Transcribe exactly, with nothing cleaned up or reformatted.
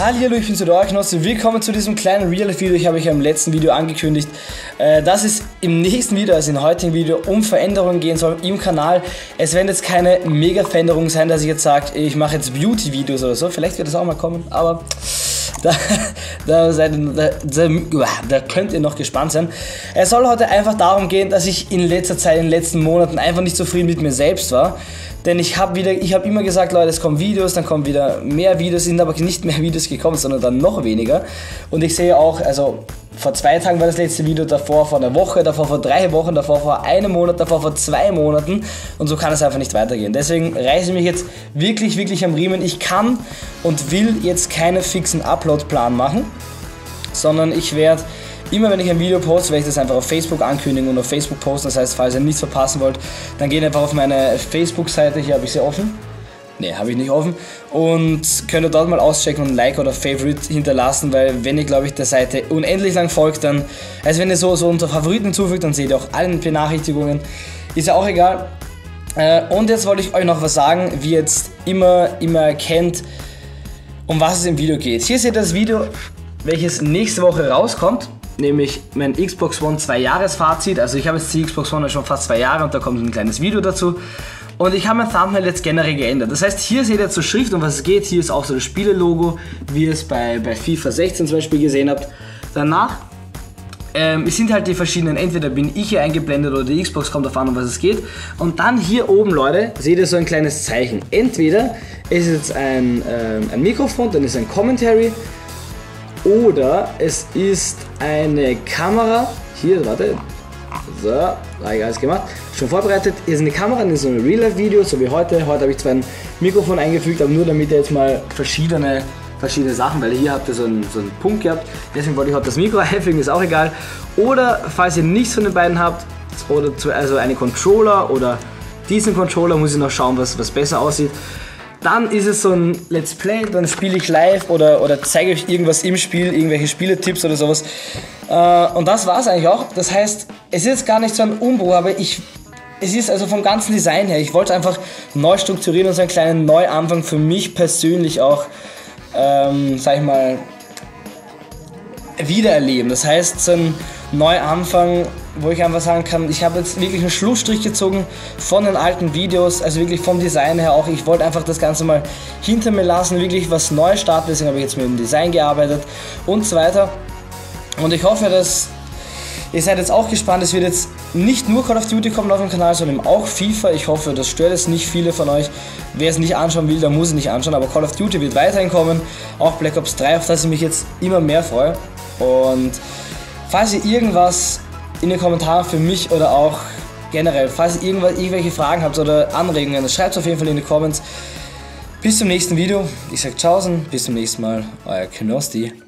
Hallihallo, ich bin Sudor Knossi. Willkommen zu diesem kleinen Real-Life-Video. Ich habe euch ja im letzten Video angekündigt, äh, dass es im nächsten Video, also im heutigen Video, um Veränderungen gehen soll im Kanal. Es werden jetzt keine Mega-Veränderungen sein, dass ich jetzt sage, ich mache jetzt Beauty-Videos oder so. Vielleicht wird das auch mal kommen, aber da, da, seid, da, da, da könnt ihr noch gespannt sein. Es soll heute einfach darum gehen, dass ich in letzter Zeit, in den letzten Monaten einfach nicht zufrieden mit mir selbst war. Denn ich habe wieder, ich habe immer gesagt, Leute, es kommen Videos, dann kommen wieder mehr Videos, sind aber nicht mehr Videos gekommen, sondern dann noch weniger. Und ich sehe auch, also vor zwei Tagen war das letzte Video, davor vor einer Woche, davor vor drei Wochen, davor vor einem Monat, davor vor zwei Monaten. Und so kann es einfach nicht weitergehen. Deswegen reiße ich mich jetzt wirklich, wirklich am Riemen. Ich kann und will jetzt keinen fixen Upload-Plan machen, sondern ich werde immer, wenn ich ein Video poste, werde ich das einfach auf Facebook ankündigen und auf Facebook posten. Das heißt, falls ihr nichts verpassen wollt, dann geht einfach auf meine Facebook-Seite. Hier habe ich sie offen. Ne, habe ich nicht offen. Und könnt ihr dort mal auschecken und ein Like oder Favorite hinterlassen, weil wenn ihr, glaube ich, der Seite unendlich lang folgt, dann, also wenn ihr so, so unter Favoriten hinzufügt, dann seht ihr auch alle Benachrichtigungen. Ist ja auch egal. Und jetzt wollte ich euch noch was sagen, wie ihr jetzt immer, immer erkennt, um was es im Video geht. Hier seht ihr das Video, welches nächste Woche rauskommt. Nämlich mein Xbox One zwei Jahres Fazit. Also ich habe jetzt die Xbox One schon fast zwei Jahre und da kommt ein kleines Video dazu. Und ich habe mein Thumbnail jetzt generell geändert. Das heißt, hier seht ihr zur Schrift, um was es geht. Hier ist auch so das Spielelogo, wie ihr es bei, bei FIFA sechzehn zum Beispiel gesehen habt. Danach ähm, es sind halt die verschiedenen, entweder bin ich hier eingeblendet oder die Xbox, kommt auf an, um was es geht. Und dann hier oben, Leute, seht ihr so ein kleines Zeichen. Entweder ist es jetzt ein, ähm, ein Mikrofon, dann ist ein Commentary. Oder es ist eine Kamera, hier, warte, so, habe ich alles gemacht, schon vorbereitet, hier ist eine Kamera, das ist so ein Real-Life-Video, so wie heute. Heute habe ich zwar ein Mikrofon eingefügt, aber nur damit ihr jetzt mal verschiedene, verschiedene Sachen, weil hier habt ihr so einen, so einen Punkt gehabt, deswegen wollte ich heute das Mikro einfügen, ist auch egal. Oder, falls ihr nichts von den beiden habt, oder zu, also eine Controller oder diesen Controller, muss ich noch schauen, was, was besser aussieht. Dann ist es so ein Let's Play, dann spiele ich live oder, oder zeige euch irgendwas im Spiel, irgendwelche Spieletipps oder sowas. Äh, und das war es eigentlich auch. Das heißt, es ist jetzt gar nicht so ein Umbruch, aber ich, es ist also vom ganzen Design her, ich wollte einfach neu strukturieren und so einen kleinen Neuanfang für mich persönlich auch, ähm, sag ich mal, wiedererleben. Das heißt, so ein Neuanfang, wo ich einfach sagen kann, ich habe jetzt wirklich einen Schlussstrich gezogen von den alten Videos, also wirklich vom Design her auch. Ich wollte einfach das Ganze mal hinter mir lassen, wirklich was Neues starten, deswegen habe ich jetzt mit dem Design gearbeitet und so weiter. Und ich hoffe, dass ihr seid jetzt auch gespannt. Es wird jetzt nicht nur Call of Duty kommen auf dem Kanal, sondern auch FIFA. Ich hoffe, das stört jetzt nicht viele von euch. Wer es nicht anschauen will, der muss es nicht anschauen, aber Call of Duty wird weiterhin kommen. Auch Black Ops drei, auf das ich mich jetzt immer mehr freue. Und falls ihr irgendwas in den Kommentaren für mich oder auch generell, falls ihr irgendwas, irgendwelche Fragen habt oder Anregungen, schreibt es auf jeden Fall in die Comments. Bis zum nächsten Video. Ich sage Tschaußen, bis zum nächsten Mal, euer Knossi.